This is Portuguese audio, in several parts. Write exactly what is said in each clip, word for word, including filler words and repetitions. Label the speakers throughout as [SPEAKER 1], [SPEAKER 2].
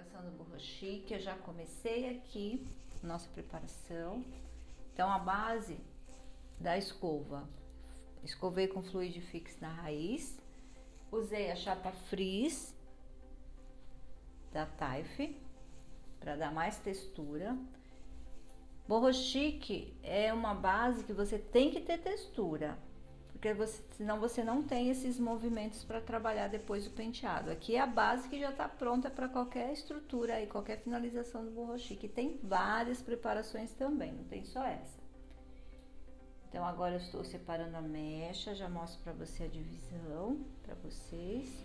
[SPEAKER 1] finalização do Boho Chic. Eu já comecei aqui nossa preparação. Então, a base da escova, escovei com Fluid Fix na raiz, usei a chapa frizz da Taif para dar mais textura. Boho Chic é uma base que você tem que ter textura, porque você, senão você não tem esses movimentos para trabalhar depois do penteado. Aqui é a base que já está pronta para qualquer estrutura e qualquer finalização do Boho Chic. Tem várias preparações também, não tem só essa. Então agora eu estou separando a mecha, já mostro para você a divisão para vocês.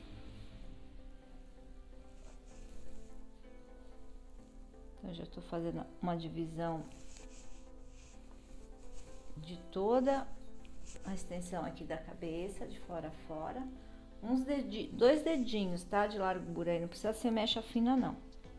[SPEAKER 1] Então já estou fazendo uma divisão de toda a extensão aqui da cabeça, de fora a fora. Uns dedinhos, dois dedinhos, tá? De largura aí, não precisa ser mecha fina, não.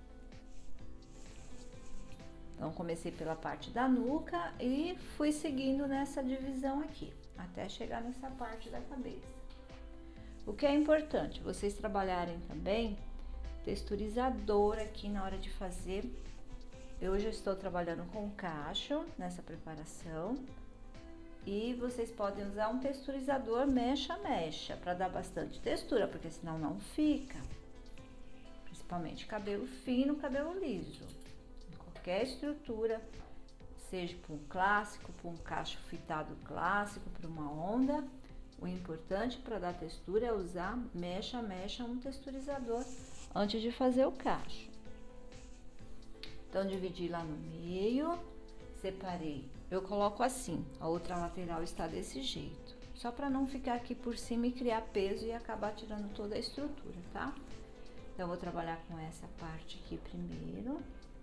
[SPEAKER 1] Então, comecei pela parte da nuca e fui seguindo nessa divisão aqui, até chegar nessa parte da cabeça. O que é importante, vocês trabalharem também texturizador aqui na hora de fazer. Eu já estou trabalhando com cacho nessa preparação. E vocês podem usar um texturizador mecha-mecha para dar bastante textura, porque senão não fica. Principalmente cabelo fino, cabelo liso. Qualquer estrutura, seja para um clássico, para um cacho fitado clássico, para uma onda, o importante para dar textura é usar mecha-mecha, um texturizador antes de fazer o cacho. Então, dividi lá no meio, separei. Eu coloco assim, a outra lateral está desse jeito, só para não ficar aqui por cima e criar peso e acabar tirando toda a estrutura, tá? Então, eu vou trabalhar com essa parte aqui primeiro.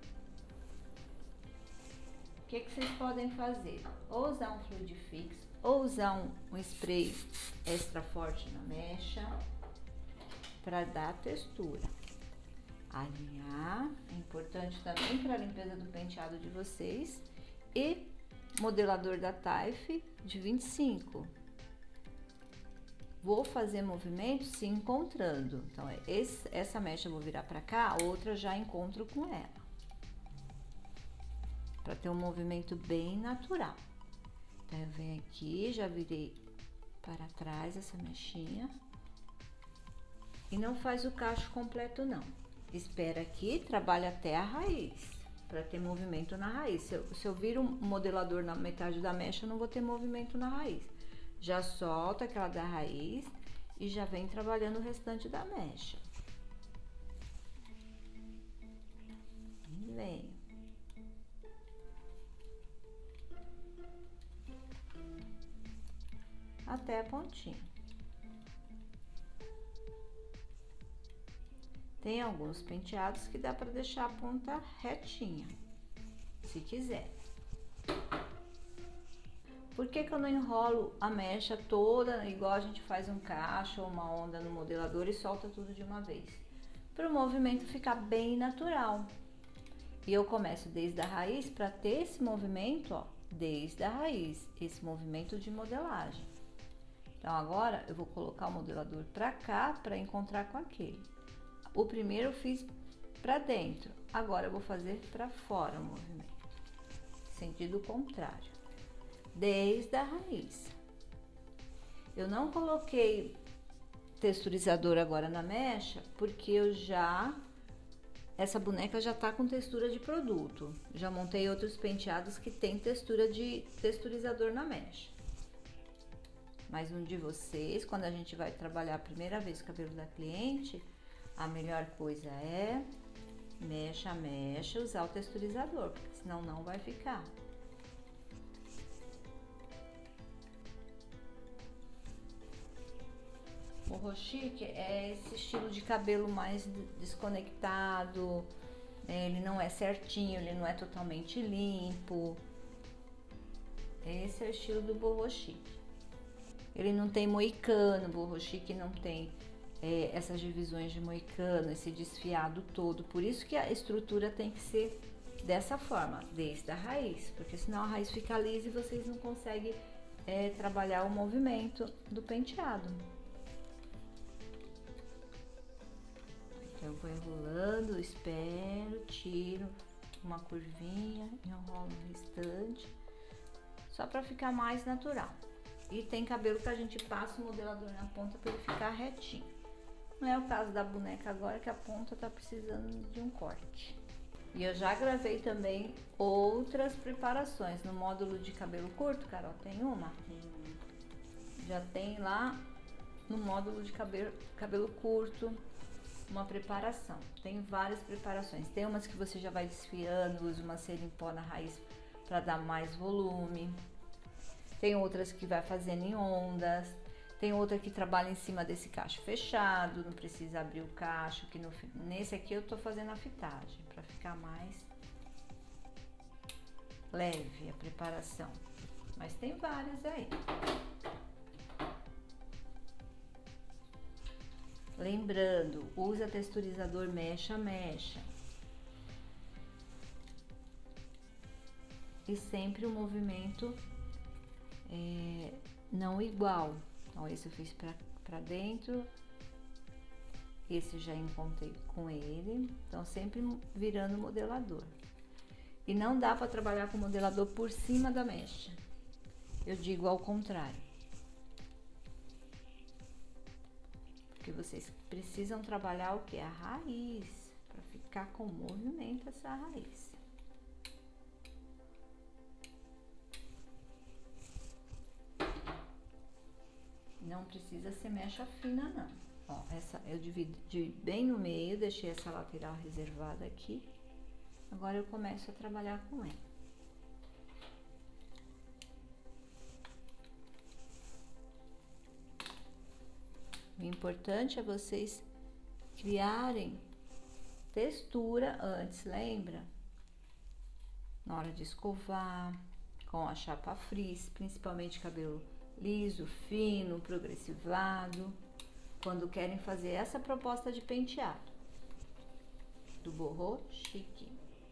[SPEAKER 1] O que que vocês podem fazer? Ou usar um Fluid Fix, ou usar um, um spray extra forte na mecha, para dar textura. Alinhar, é importante também para a limpeza do penteado de vocês. E modelador da Taif de vinte e cinco. Vou fazer movimento se encontrando. Então, esse, essa mecha eu vou virar para cá, a outra já encontro com ela. Para ter um movimento bem natural. Então, eu venho aqui, já virei para trás essa mechinha. E não faz o cacho completo, não. Espera aqui, trabalha até a raiz, para ter movimento na raiz. Se eu, se eu viro um modelador na metade da mecha, eu não vou ter movimento na raiz. Já solta aquela da raiz e já vem trabalhando o restante da mecha. E vem. Até a pontinha. Tem alguns penteados que dá para deixar a ponta retinha, se quiser. Por que que eu não enrolo a mecha toda, igual a gente faz um cacho ou uma onda no modelador e solta tudo de uma vez? Para o movimento ficar bem natural. E eu começo desde a raiz para ter esse movimento, ó, desde a raiz, esse movimento de modelagem. Então, agora eu vou colocar o modelador para cá para encontrar com aquele. O primeiro eu fiz para dentro, agora eu vou fazer para fora o movimento, sentido contrário, desde a raiz. Eu não coloquei texturizador agora na mecha, porque eu já, essa boneca já tá com textura de produto. Já montei outros penteados que tem textura de texturizador na mecha. Mas um de vocês, quando a gente vai trabalhar a primeira vez o cabelo da cliente, a melhor coisa é mecha a mecha, usar o texturizador, porque senão não vai ficar. O Boho Chic é esse estilo de cabelo mais desconectado, ele não é certinho, ele não é totalmente limpo. Esse é o estilo do Boho Chic. Ele não tem moicano, o Boho Chic não tem É, essas divisões de moicano, esse desfiado todo. Por isso que a estrutura tem que ser dessa forma, desde a raiz, porque senão a raiz fica lisa e vocês não conseguem é, trabalhar o movimento do penteado. Eu vou enrolando, espero, tiro uma curvinha, enrolo o restante, só para ficar mais natural. E tem cabelo que a gente passa o modelador na ponta para ele ficar retinho. Não é o caso da boneca agora, que a ponta tá precisando de um corte. E eu já gravei também outras preparações no módulo de cabelo curto, Carol, tem uma? Já tem lá no módulo de cabelo, cabelo curto uma preparação. Tem várias preparações. Tem umas que você já vai desfiando, usa uma cera em pó na raiz para dar mais volume. Tem outras que vai fazendo em ondas. Tem outra que trabalha em cima desse cacho fechado, não precisa abrir o cacho. Que no, nesse aqui eu tô fazendo a fitagem para ficar mais leve a preparação. Mas tem várias aí. Lembrando, usa texturizador mecha mecha. E sempre o um movimento é, não igual. Então, esse eu fiz para dentro. Esse já encontrei com ele. Então, sempre virando o modelador. E não dá para trabalhar com o modelador por cima da mecha. Eu digo ao contrário. Porque vocês precisam trabalhar o que? A raiz, para ficar com movimento essa raiz. Não precisa ser mecha fina, não. Ó, essa eu dividi bem no meio, deixei essa lateral reservada aqui. Agora eu começo a trabalhar com ela. O importante é vocês criarem textura antes, lembra? Na hora de escovar, com a chapa frizz, principalmente cabelo liso, fino, progressivado, quando querem fazer essa proposta de penteado do boho chique.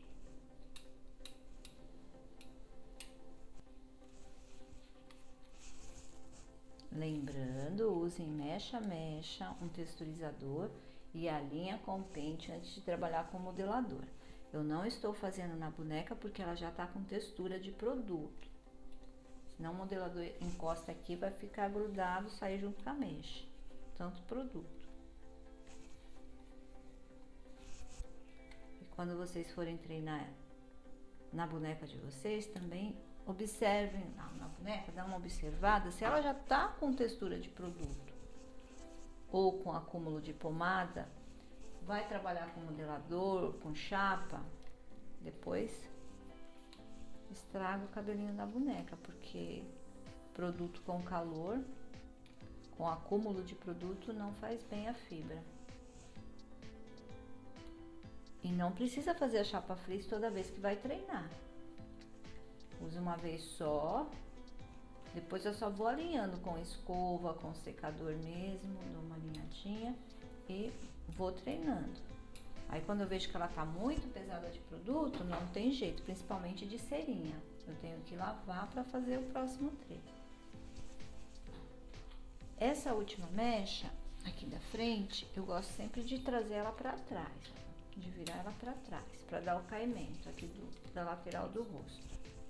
[SPEAKER 1] Lembrando, usem mecha mecha, um texturizador e a linha com pente antes de trabalhar com o modelador. Eu não estou fazendo na boneca porque ela já está com textura de produto. Senão o modelador encosta aqui, vai ficar grudado, sair junto com a mecha. Tanto produto. E quando vocês forem treinar na boneca de vocês, também observem na, na boneca, dá uma observada se ela já tá com textura de produto ou com acúmulo de pomada. Vai trabalhar com modelador, com chapa, depois estraga o cabelinho da boneca, porque produto com calor, com acúmulo de produto, não faz bem a fibra. E não precisa fazer a chapa frizz toda vez que vai treinar. Uso uma vez só, depois eu só vou alinhando com escova, com secador mesmo, dou uma alinhadinha e vou treinando. Aí quando eu vejo que ela tá muito pesada de produto, não tem jeito, principalmente de cerinha. Eu tenho que lavar para fazer o próximo treino. Essa última mecha aqui da frente, eu gosto sempre de trazer ela para trás, de virar ela para trás, para dar o caimento aqui do, da lateral do rosto.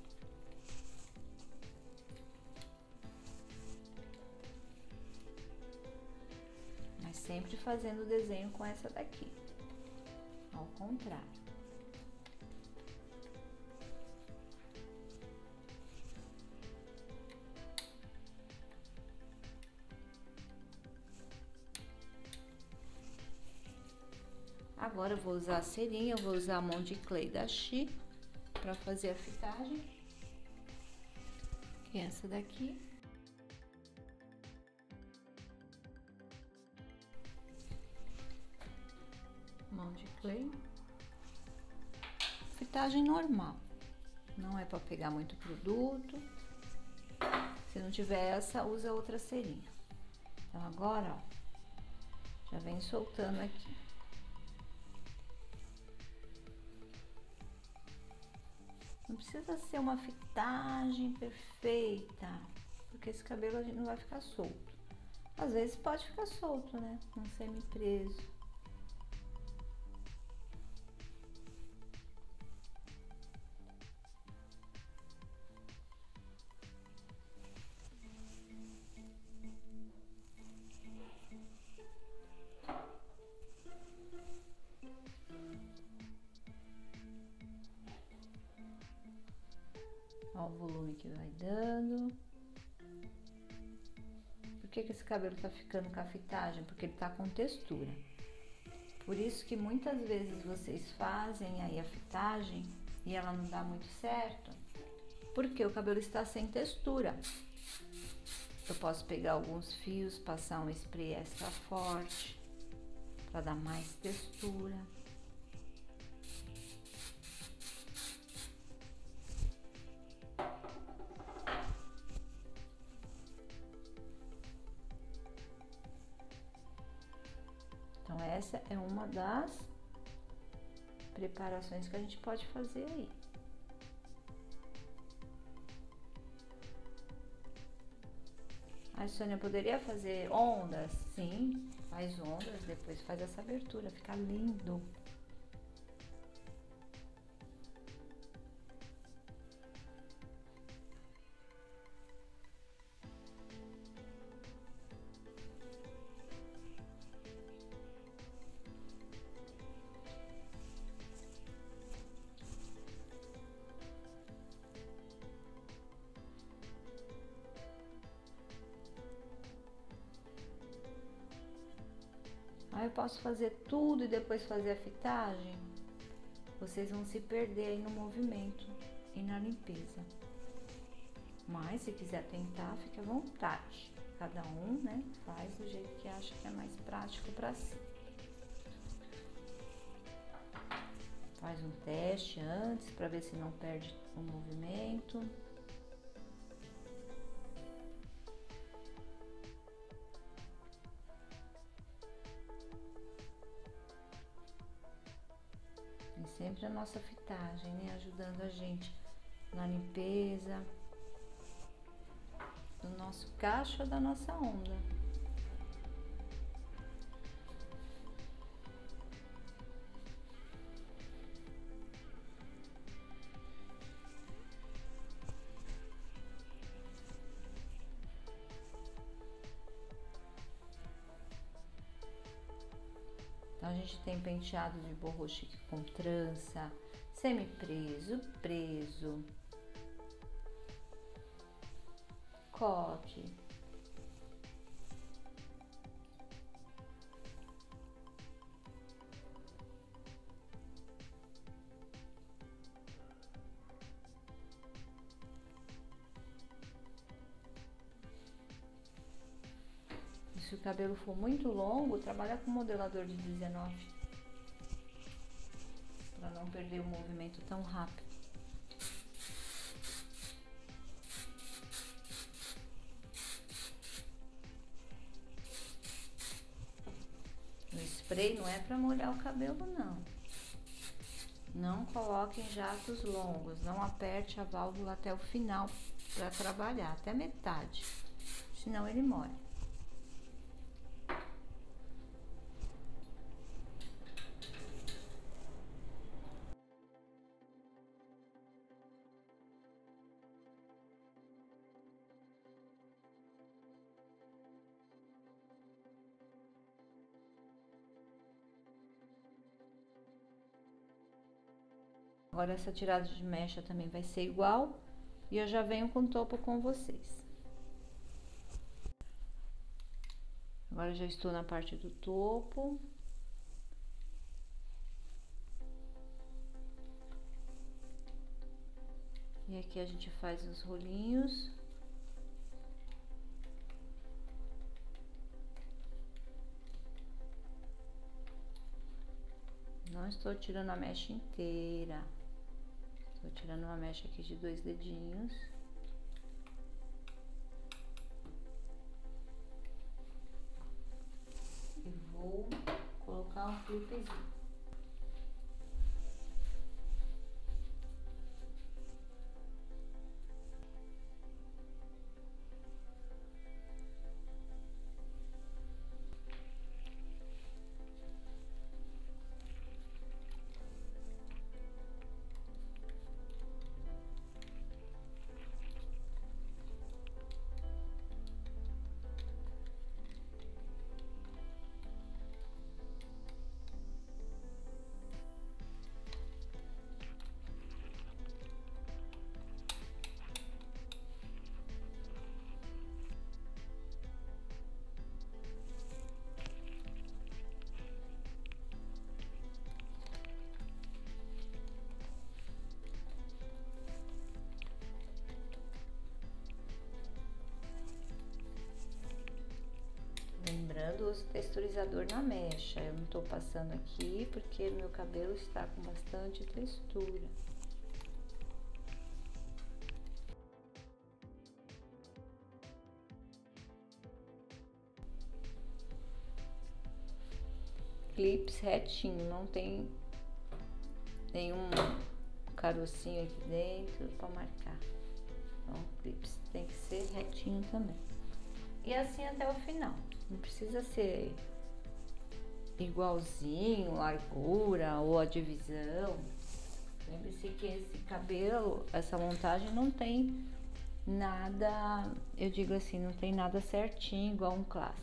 [SPEAKER 1] Mas sempre fazendo o desenho com essa daqui, ao contrário. Agora eu vou usar a cerinha, eu vou usar a mão de clay da Xi para fazer a fitagem, que é essa daqui. Mão de clay. Fitagem normal, não é para pegar muito produto. Se não tiver essa, usa outra cerinha. Então agora, ó, já vem soltando aqui. Não precisa ser uma fitagem perfeita, porque esse cabelo a gente não vai ficar solto. Às vezes pode ficar solto, né? Um semi-preso. Olha o volume que vai dando. Por que que esse cabelo tá ficando com a fitagem? Porque ele tá com textura. Por isso que muitas vezes vocês fazem aí a fitagem e ela não dá muito certo, porque o cabelo está sem textura. Eu posso pegar alguns fios, passar um spray extra forte para dar mais textura. Então essa é uma das preparações que a gente pode fazer aí. A Sônia poderia fazer ondas? Sim, faz ondas, depois faz essa abertura, fica lindo. Aí eu posso fazer tudo e depois fazer a fitagem? Vocês vão se perder aí no movimento e na limpeza. Mas se quiser tentar, fique à vontade. Cada um, né, faz do jeito que acha que é mais prático para si. Faz um teste antes para ver se não perde o movimento. Sempre a nossa fitagem, né? Ajudando a gente na limpeza do nosso cacho ou da nossa onda. Então, a gente tem penteado de boho chique com trança, semi-preso, preso, coque. Se o cabelo for muito longo, trabalha com modelador de dezenove, para não perder o movimento tão rápido. O spray não é para molhar o cabelo, não. Não coloque em jatos longos, não aperte a válvula até o final para trabalhar, até metade, senão ele molha. Agora essa tirada de mecha também vai ser igual e eu já venho com o topo com vocês. Agora já estou na parte do topo. E aqui a gente faz os rolinhos. Não estou tirando a mecha inteira. Estou tirando uma mecha aqui de dois dedinhos. E vou colocar um clipezinho. uso texturizador na mecha. Eu não tô passando aqui porque meu cabelo está com bastante textura. Clips retinho, não tem nenhum carocinho aqui dentro para marcar. Então, clips tem que ser retinho também. E assim até o final. Não precisa ser igualzinho, largura ou a divisão. Lembre-se que esse cabelo, essa montagem não tem nada, eu digo assim, não tem nada certinho igual um clássico.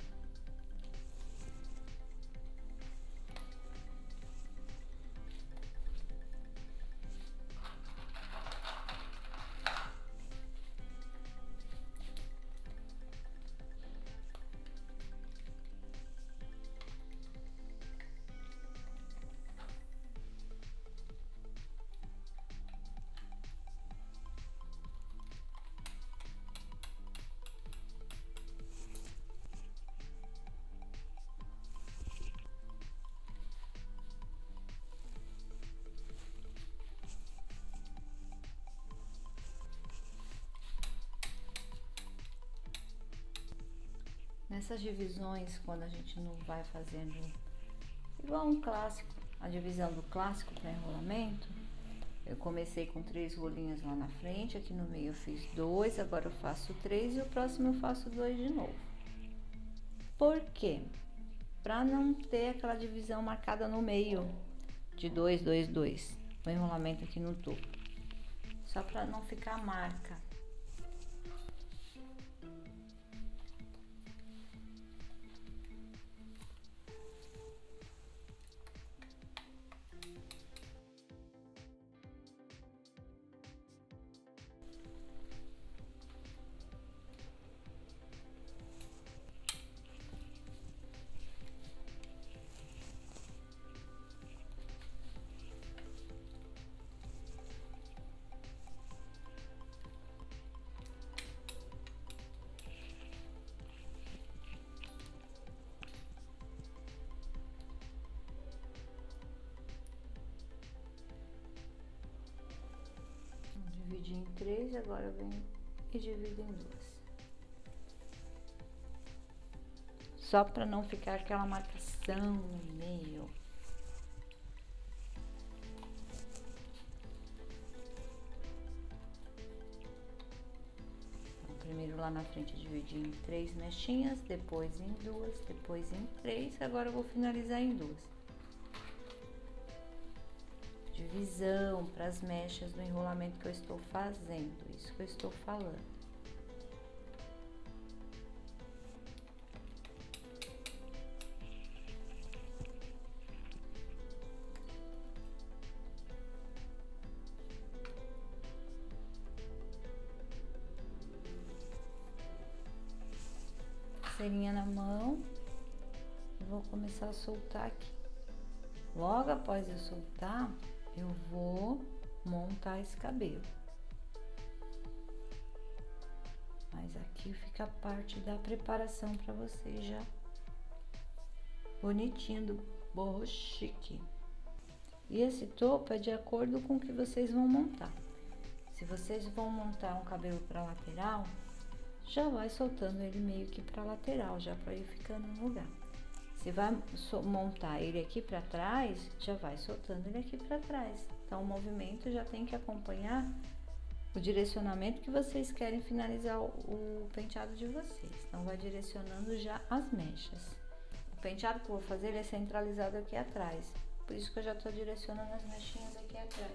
[SPEAKER 1] Nessas divisões, quando a gente não vai fazendo igual um clássico, a divisão do clássico para enrolamento, eu comecei com três rolinhos lá na frente, aqui no meio eu fiz dois, agora eu faço três e o próximo eu faço dois de novo. Por quê? Para não ter aquela divisão marcada no meio de dois, dois, dois, o enrolamento aqui no topo, só para não ficar marca. Dividi em três, agora eu venho e divido em duas. Só para não ficar aquela marcação no meio. Então, primeiro lá na frente eu dividi em três mechinhas, depois em duas, depois em três, agora eu vou finalizar em duas. Divisão para as mechas do enrolamento que eu estou fazendo, isso que eu estou falando. Cerinha na mão, eu vou começar a soltar aqui. Logo após eu soltar, eu vou montar esse cabelo. Mas aqui fica a parte da preparação para vocês já bonitinho do boho chique. E esse topo é de acordo com o que vocês vão montar. Se vocês vão montar um cabelo para lateral, já vai soltando ele meio que para lateral, já para ir ficando no lugar. Se vai montar ele aqui para trás, já vai soltando ele aqui para trás. Então, o movimento já tem que acompanhar o direcionamento que vocês querem finalizar o, o penteado de vocês. Então, vai direcionando já as mechas. O penteado que eu vou fazer, ele é centralizado aqui atrás. Por isso que eu já tô direcionando as mechinhas aqui atrás.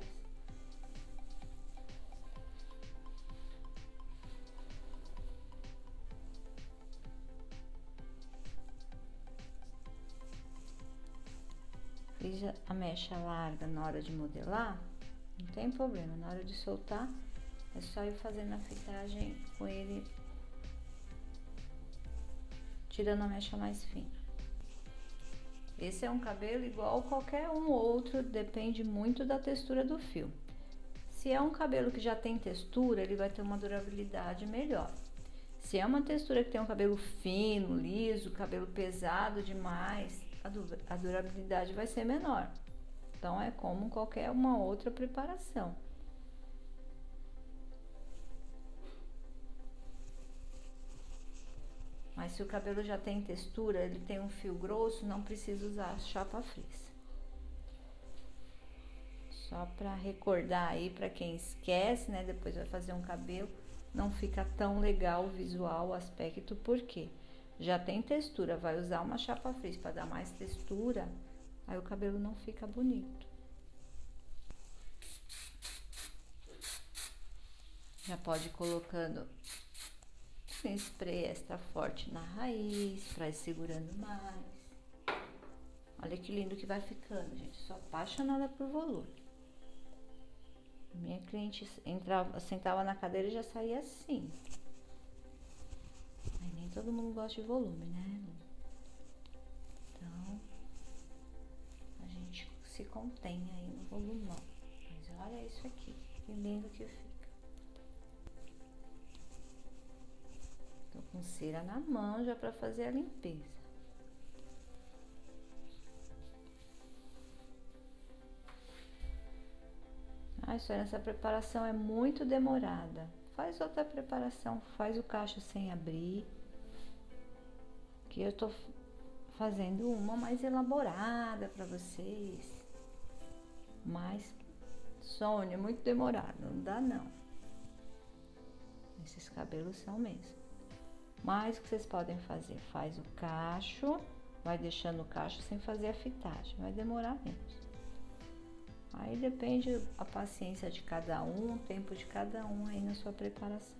[SPEAKER 1] Fiz a mecha larga na hora de modelar, não tem problema, na hora de soltar é só ir fazendo a fitagem com ele, tirando a mecha mais fina. Esse é um cabelo igual qualquer um outro, depende muito da textura do fio. Se é um cabelo que já tem textura, ele vai ter uma durabilidade melhor. Se é uma textura que tem um cabelo fino, liso, cabelo pesado demais, a, du a durabilidade vai ser menor. Então é como qualquer uma outra preparação. Mas se o cabelo já tem textura, ele tem um fio grosso, não precisa usar chapa frizz. Só para recordar aí, para quem esquece, né, depois vai fazer um cabelo, não fica tão legal o visual, o aspecto, porque já tem textura, vai usar uma chapa frizz para dar mais textura, aí o cabelo não fica bonito. Já pode ir colocando um spray extra forte na raiz, para ir segurando mais. Olha que lindo que vai ficando, gente. Sou apaixonada por volume. Minha cliente entrava, sentava na cadeira e já saía assim. Mas nem todo mundo gosta de volume, né? Então, a gente se contém aí no volumão. Mas olha isso aqui, que lindo que fica. Tô com cera na mão já para fazer a limpeza. Ai, senhora, essa preparação é muito demorada. Faz outra preparação, faz o cacho sem abrir. Que eu tô fazendo uma mais elaborada para vocês. Mas, Sônia, é muito demorado, não dá não. Esses cabelos são mesmo. Mas o que vocês podem fazer? Faz o cacho, vai deixando o cacho sem fazer a fitagem, vai demorar menos. Aí depende a paciência de cada um, o tempo de cada um aí na sua preparação.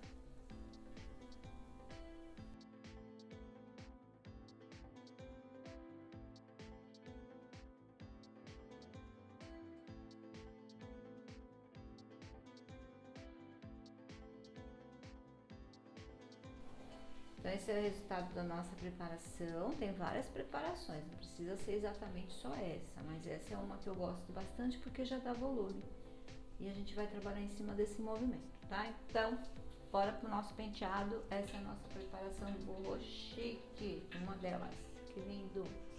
[SPEAKER 1] Então esse é o resultado da nossa preparação. Tem várias preparações, não precisa ser exatamente só essa, mas essa é uma que eu gosto bastante porque já dá volume. E a gente vai trabalhar em cima desse movimento, tá? Então, bora pro nosso penteado. Essa é a nossa preparação de boho chique, uma delas. Que lindo!